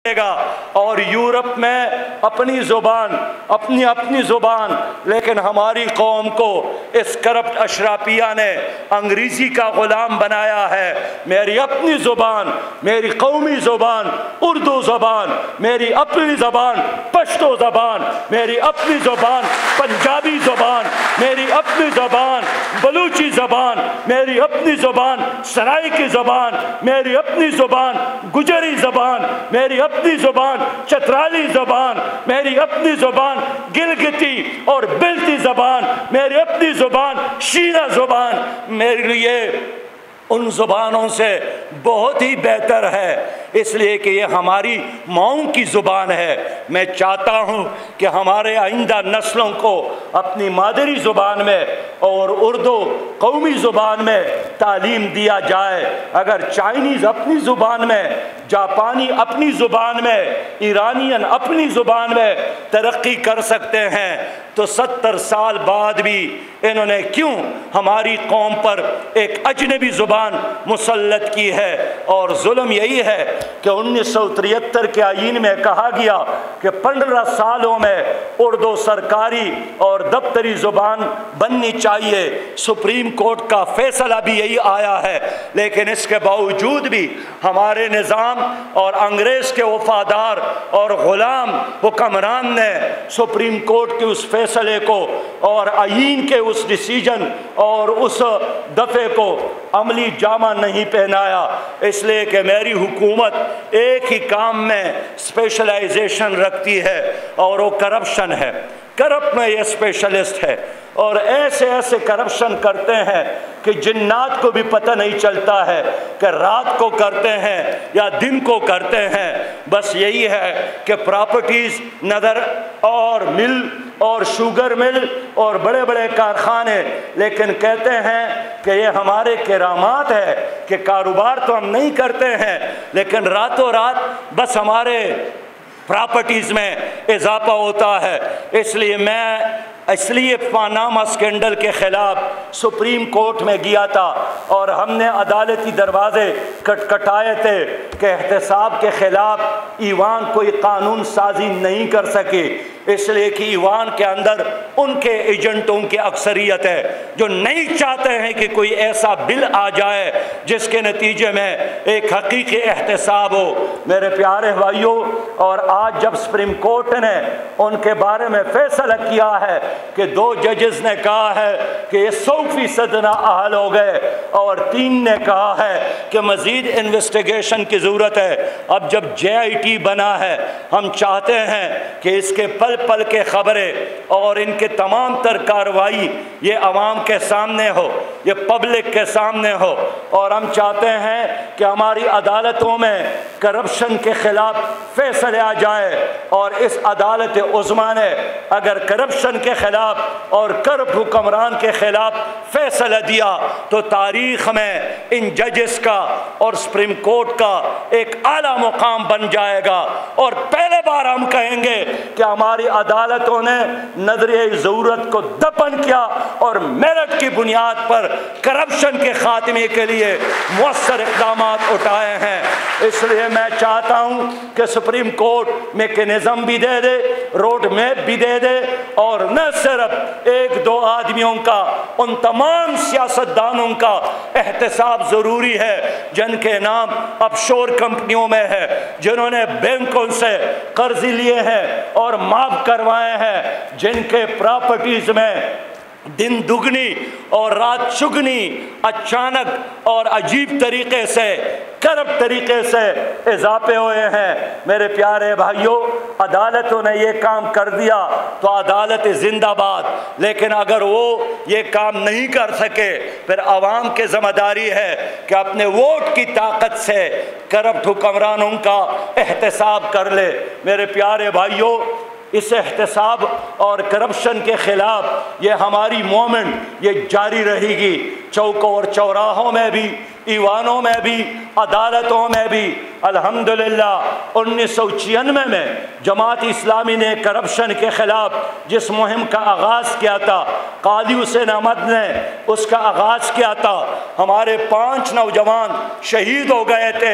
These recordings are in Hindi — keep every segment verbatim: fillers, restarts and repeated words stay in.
और यूरोप में अपनी ज़ुबान, अपनी अपनी ज़ुबान, लेकिन हमारी कौम को इस करप्ट अशराफिया ने अंग्रेज़ी का ग़ुलाम बनाया है। मेरी अपनी ज़ुबान, मेरी कौमी ज़ुबान उर्दू ज़ुबान, मेरी अपनी ज़बान पश्तो ज़बान, मेरी अपनी ज़ुबान पंजाबी ज़ुबान, मेरी अपनी ज़बान बलूची ज़बान, मेरी अपनी ज़ुबान सराइकी ज़बान, मेरी अपनी ज़ुबान गुजरी ज़बान, मेरी अपनी ज़ुबान चतराली ज़बान, मेरी अपनी ज़ुबान गिलगिती और बिलती ज़बान, मेरी अपनी ज़ुबान शीना ज़ुबान मेरे लिए उन ज़ुबानों से बहुत ही बेहतर है, इसलिए कि ये हमारी माओं की ज़ुबान है। मैं चाहता हूँ कि हमारे आइंदा नस्लों को अपनी मादरी ज़ुबान में और उर्दू कौमी ज़ुबान में तालीम दिया जाए। अगर चाइनीज़ अपनी ज़ुबान में, जापानी अपनी ज़ुबान में, ईरानियन अपनी ज़ुबान में तरक्की कर सकते हैं, तो सत्तर साल बाद भी इन्होंने क्यों हमारी कौम पर एक अजनबी ज़ुबान मुसल्लत की है। और जुल्म यही है कि उन्नीस सौ तिहत्तर के आईन में कहा गया कि पंद्रह सालों में उर्दू सरकारी और दफ्तरी ज़ुबान बननी चाहिए। सुप्रीम कोर्ट का फैसला भी यही आया है, लेकिन इसके बावजूद भी हमारे निज़ाम और अंग्रेज़ के वफादार और ग़ुलाम हुक्मरान ने सुप्रीम कोर्ट के उस फैसले को और आईन के उस डिसीजन और उस दफ़े को अमली जामा नहीं पहनाया। इसलिए कि मेरी हुकूमत एक ही काम में स्पेशलाइजेशन रखती है और वो करप्शन है। करप्ट में ये स्पेशलिस्ट है और ऐसे ऐसे करप्शन करते हैं कि जिन्नात को भी पता नहीं चलता है कि रात को करते हैं या दिन को करते हैं। बस यही है कि प्रॉपर्टीज़ नज़र और मिल और शुगर मिल और बड़े बड़े कारखाने, लेकिन कहते हैं कि ये हमारे करामात है कि कारोबार तो हम नहीं करते हैं, लेकिन रातों रात बस हमारे प्रॉपर्टीज़ में इजाफा होता है। इसलिए मैं इसलिए पानामा स्कैंडल के ख़िलाफ़ सुप्रीम कोर्ट में गया था और हमने अदालती दरवाज़े खटखटाए थे कि एहतसाब के ख़िलाफ़ ईवान कोई कानून साजी नहीं कर सके, इसलिए कि ईवान के अंदर उनके एजेंटों की अक्सरियत है जो नहीं चाहते हैं कि कोई ऐसा बिल आ जाए जिसके नतीजे में एक हकीकी एहतसाब हो। मेरे प्यारे भाइयों, और आज जब सुप्रीम कोर्ट ने उनके बारे में फ़ैसला किया है कि दो जजेस ने कहा है कि ये सौ फीसद ना अहल हो गए और तीन ने कहा है कि मज़ीद इन्वेस्टिगेशन की ज़रूरत है। अब जब जे आई टी बना है, हम चाहते हैं कि इसके पल पल के ख़बरें और इनके तमाम तर कार्रवाई ये आवाम के सामने हो, ये पब्लिक के सामने हो, और हम चाहते हैं कि हमारी अदालतों में करप्शन के ख़िलाफ़ फ़ैसले आ जाए। और इस अदालत उज़्मा ने अगर करप्शन के ख़िलाफ़ और करप्ट हुक्मरान के ख़िलाफ़ फ़ैसला दिया तो तारीख़ में इन जजेस का और सुप्रीम कोर्ट का एक आला मुकाम बन जाएगा। और पहले बार हम कहेंगे कि हमारी अदालतों ने नज़रिए ज़रूरत को दफन किया और मेरिट की बुनियाद पर करप्शन के ख़ात्मे के लिए मुअस्सर इक़दाम उठाए हैं। इसलिए मैं चाहता हूँ कि सुप्रीम कोर्ट मेकनिज़म भी दे दे, रोड मैप भी दे दे, और न सिर्फ एक दो आदमियों का, उन तमाम सियासतदानों का एहतसाब ज़रूरी है जिनके नाम ऑफशोर कंपनियों में है, जिन्होंने बैंकों से कर्ज लिए हैं और माफ़ करवाए हैं, जिनके प्रॉपर्टीज़ में दिन दुगनी और रात चुगनी अचानक और अजीब तरीके से करप्ट तरीके से इजाफे हुए हैं। मेरे प्यारे भाइयों, अदालतों ने ये काम कर दिया तो अदालत जिंदाबाद, लेकिन अगर वो ये काम नहीं कर सके फिर आवाम की ज़िम्मेदारी है कि अपने वोट की ताकत से करप्ट हुक्मरानों का एहतसाब कर ले। मेरे प्यारे भाइयों, इस एहतसाब और करप्शन के ख़िलाफ़ ये हमारी मूवमेंट ये जारी रहेगी, चौकों और चौराहों में भी, ईवानों में भी, अदालतों में भी। अल्हम्दुलिल्लाह उन्नीस सौ छियानवे में जमात इस्लामी ने करप्शन के ख़िलाफ़ जिस मुहिम का आगाज़ किया था, कादी हुसैन अहमद ने उसका आगाज़ किया था, हमारे पांच नौजवान शहीद हो गए थे।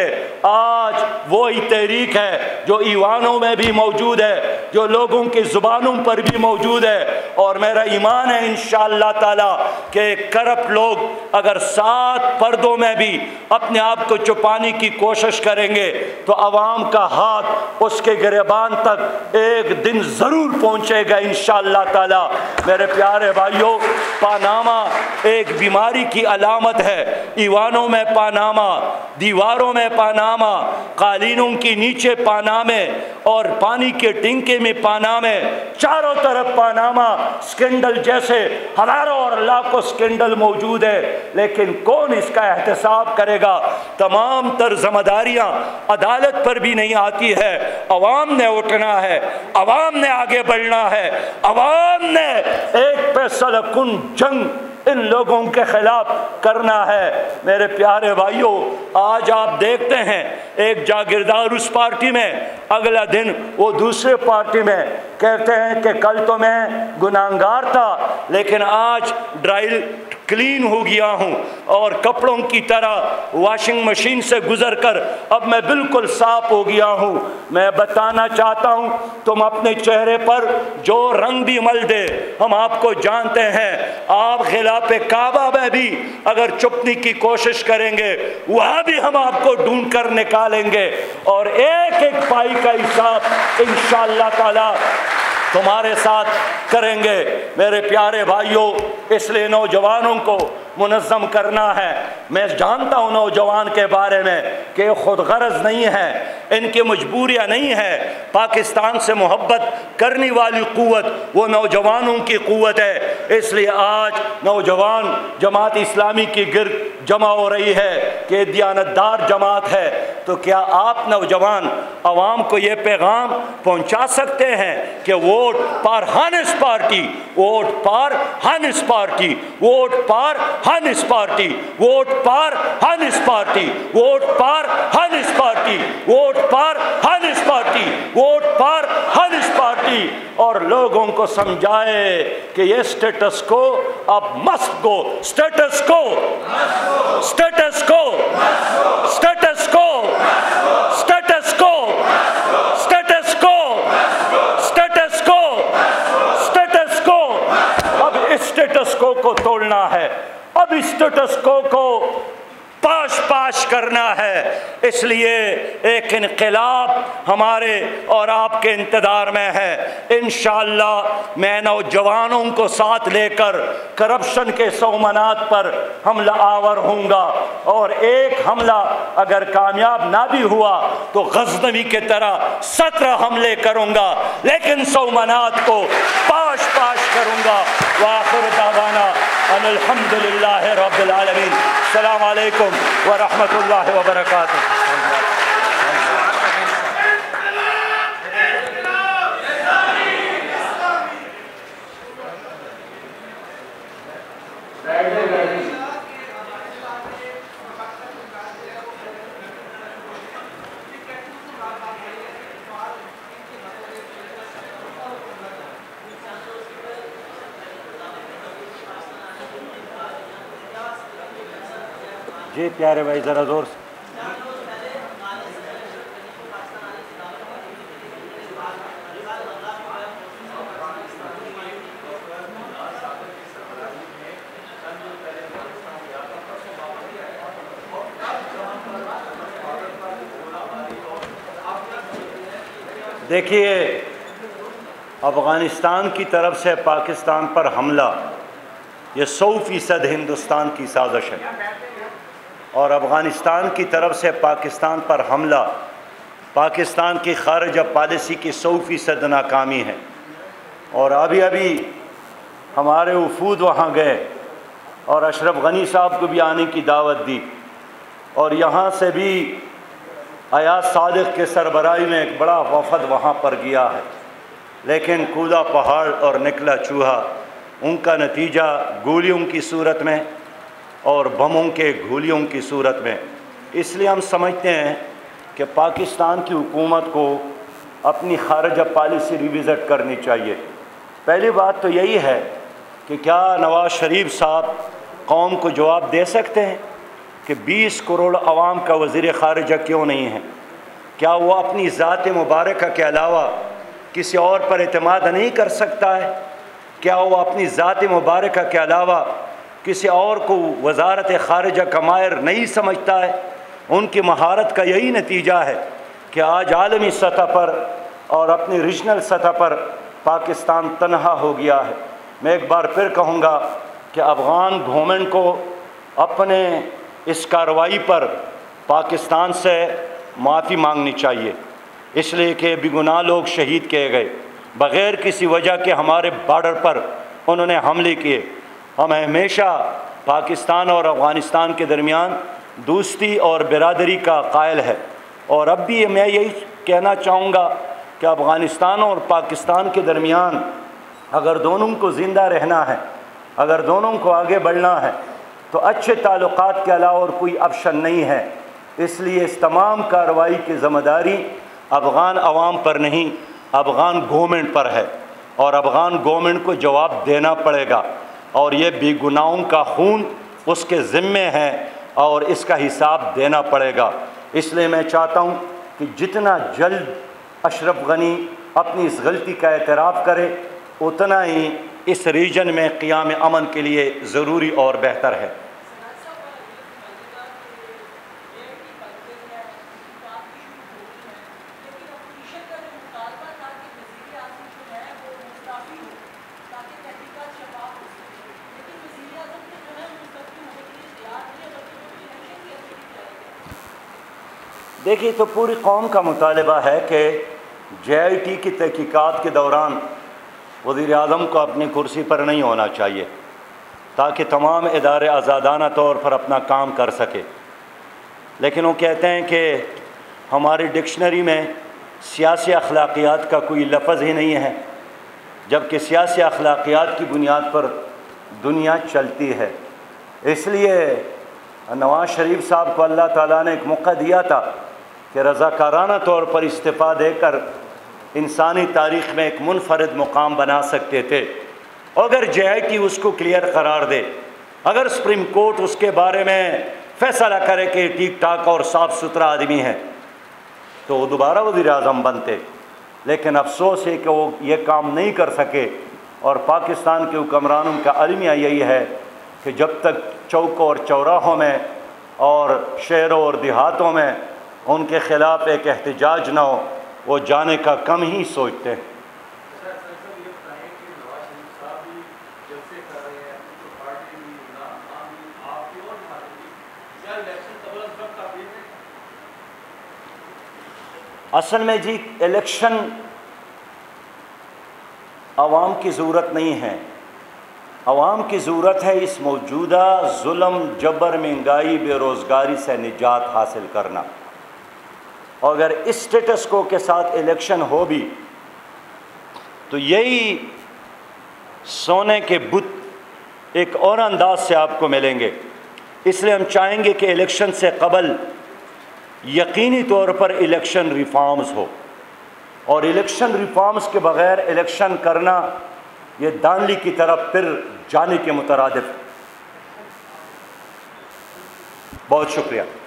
आज वही तहरीक है जो ईवानों में भी मौजूद है, जो लोगों की ज़ुबानों पर भी मौजूद है। और मेरा ईमान है इंशाअल्लाह ताला कि करप्ट लोग अगर सात पर्दों में भी अपने आप को छुपाने की कोशिश करेंगे तो अवाम का हाथ उसके गिरबान तक एक दिन ज़रूर पहुँचेगा इंशाअल्लाह ताला। मेरे प्यारे भाइयों, पानामा एक बीमारी की अलामत है। ईवानों में पानामा, दीवारों में पानामा, कालीनों के नीचे पानामे और पानी के टिंके में पानामे, चारों तरफ पानामा स्कैंडल जैसे हजारों और लाखों स्कैंडल मौजूद है। लेकिन कौन इसका एहतसाब करेगा? तमाम तर जिम्मेदारियां अदालत पर भी नहीं आती है। अवाम ने उठना है, अवाम ने आगे बढ़ना है, अवाम ने एक फैसला कुन जंग इन लोगों के खिलाफ करना है। मेरे प्यारे भाइयों, आज आप देखते हैं एक जागीरदार उस पार्टी में, अगला दिन वो दूसरे पार्टी में कहते हैं कि कल तो मैं गुनाहगार था लेकिन आज ड्राई क्लीन हो गया हूँ और कपड़ों की तरह वॉशिंग मशीन से गुजरकर अब मैं बिल्कुल साफ हो गया हूँ। मैं बताना चाहता हूँ, तुम अपने चेहरे पर जो रंग भी मल दे, हम आपको जानते हैं। आप खिलाफ काबा में भी अगर छुपने की कोशिश करेंगे, वहाँ भी हम आपको ढूंढ कर निकालेंगे और एक एक पाई का हिसाब इंशाअल्लाह ताला तुम्हारे साथ करेंगे। मेरे प्यारे भाइयों, इसलिए नौजवानों को मुनज़्ज़म करना है। मैं जानता हूँ नौजवान के बारे में कि खुद गर्ज नहीं है, इनकी मजबूरियाँ नहीं है। पाकिस्तान से मोहब्बत करने वाली क़ुव्वत वो नौजवानों की क़ुव्वत है। इसलिए आज नौजवान जमात इस्लामी की गिर्द जमा हो रही है कि दियानतदार जमात है। तो क्या आप नौजवान अवाम को ये पैगाम पहुँचा सकते हैं कि vote for honest party, vote for honest party, vote for honest party, vote for honest party, vote for honest party, vote for honest party, vote for honest party. और लोगों को समझाए कि ये स्टेटस को अब must go, status quo, status quo, status quo, status quo, status quo, status quo, status quo. अब इस स्टेटस को को तोड़ना है, अब इस स्टेटस को को पाश पाश करना है। इसलिए एक इनकलाब हमारे और आपके इंतजार में है। इंशाअल्लाह मैं नौजवानों को साथ लेकर करप्शन के सोमनाथ पर हमला आवर हूँगा और एक हमला अगर कामयाब ना भी हुआ तो गजनवी के तरह सत्रह हमले करूँगा, लेकिन सोमनाथ को पाश पाश करूँगा। वाखिर दावाना अल्हम्दुलिल्लाहि रब्बिल आलमीन। अस्सलाम वालेकुम व रहमतुल्लाहि व बरकातुहू। जी प्यारे भाई, ज़रा ज़ोर से। देखिए, अफ़गानिस्तान की तरफ से पाकिस्तान पर हमला ये सौ फ़ीसद हिंदुस्तान की साजिश है और अफ़गानिस्तान की तरफ से पाकिस्तान पर हमला पाकिस्तान की खारिजा पॉलिसी की सौ फ़ीसद नाकामी है। और अभी अभी हमारे वफूद वहाँ गए और अशरफ गनी साहब को भी आने की दावत दी और यहाँ से भी अयाज सादिक के सरबराही में एक बड़ा वफद वहाँ पर गया है, लेकिन कूदा पहाड़ और निकला चूहा। उनका नतीजा गोलियों की सूरत में और बमों के गोलियों की सूरत में। इसलिए हम समझते हैं कि पाकिस्तान की हुकूमत को अपनी खारिजा पॉलिसी रिविज़िट करनी चाहिए। पहली बात तो यही है कि क्या नवाज़ शरीफ साहब कौम को जवाब दे सकते हैं? कि बीस करोड़ अवाम का वज़ीर ख़ारिजा क्यों नहीं है? क्या वो अपनी ज़ात मुबारक के अलावा किसी और पर एतमाद नहीं कर सकता है? क्या वो अपनी ज़ात मुबारक के अलावा किसी और को वज़ारत ख़ारिजा का माहिर नहीं समझता है? उनकी महारत का यही नतीजा है कि आज आलमी सतह पर और अपनी रीजनल सतह पर पाकिस्तान तनहा हो गया है। मैं एक बार फिर कहूँगा कि अफ़गान गवर्नमेंट को अपने इस कार्रवाई पर पाकिस्तान से माफ़ी मांगनी चाहिए, इसलिए कि बेगुनाह लोग शहीद किए गए, बग़ैर किसी वजह के हमारे बॉर्डर पर उन्होंने हमले किए। हम हमेशा पाकिस्तान और अफ़गानिस्तान के दरमियान दोस्ती और बिरादरी का कायल है, और अब भी मैं यही कहना चाहूँगा कि अफ़गानिस्तान और पाकिस्तान के दरमियान अगर दोनों को ज़िंदा रहना है, अगर दोनों को आगे बढ़ना है, तो अच्छे ताल्लुकात के अलावा और कोई ऑप्शन नहीं है। इसलिए इस तमाम कार्रवाई की ज़िम्मेदारी अफ़गान अवाम पर नहीं, अफ़गान गवर्नमेंट पर है, और अफ़गान गवर्नमेंट को जवाब देना पड़ेगा, और ये बेगुनाहों का खून उसके ज़िम्मे है और इसका हिसाब देना पड़ेगा। इसलिए मैं चाहता हूँ कि जितना जल्द अशरफ गनी अपनी इस गलती का एतराफ़ करे, उतना ही इस रीजन में क़याम अमन के लिए ज़रूरी और बेहतर है। देखिए, तो पूरी कौम का मुतालबा है कि जे आई टी की तहकीकात के दौरान वज़ीर आज़म को अपनी कुर्सी पर नहीं होना चाहिए, ताकि तमाम इदारे आज़ादाना तौर पर अपना काम कर सके। लेकिन वो कहते हैं कि हमारी डिक्शनरी में सियासी अखलाकियात का कोई लफ्ज़ ही नहीं है, जबकि सियासी अखलाकियात की बुनियाद पर दुनिया चलती है। इसलिए नवाज़ शरीफ साहब को अल्लाह ताला ने एक मौका दिया था कि रज़ाकाराना तौर पर इस्तीफ़ा देकर इंसानी तारीख़ में एक मुनफरद मुकाम बना सकते थे। अगर जे आई टी उसको क्लियर करार दे, अगर सुप्रीम कोर्ट उसके बारे में फ़ैसला करे कि ठीक ठाक और साफ़ सुथरा आदमी है, तो वो दोबारा वज़ीर आज़म बनते। लेकिन अफसोस है कि वो ये काम नहीं कर सके, और पाकिस्तान के हुक्मरानों का अलमिया यही है कि जब तक चौकों और चौराहों में और शहरों और देहातों में उनके ख़िलाफ़ एक एहतजाज न हो, वो जाने का कम ही सोचते हैं। असल में जी इलेक्शन आवाम की ज़रूरत नहीं है, आवाम की ज़रूरत है इस मौजूदा जुल्म, जबर, महंगाई, बेरोज़गारी से निजात हासिल करना। और अगर इस स्टेटस को के साथ इलेक्शन हो भी, तो यही सोने के बुत एक और अंदाज से आपको मिलेंगे। इसलिए हम चाहेंगे कि इलेक्शन से कबल यकीनी तौर पर इलेक्शन रिफॉर्म्स हो, और इलेक्शन रिफॉर्म्स के बग़ैर इलेक्शन करना ये दानली की तरफ फिर जाने के मुतरादिफ। बहुत शुक्रिया।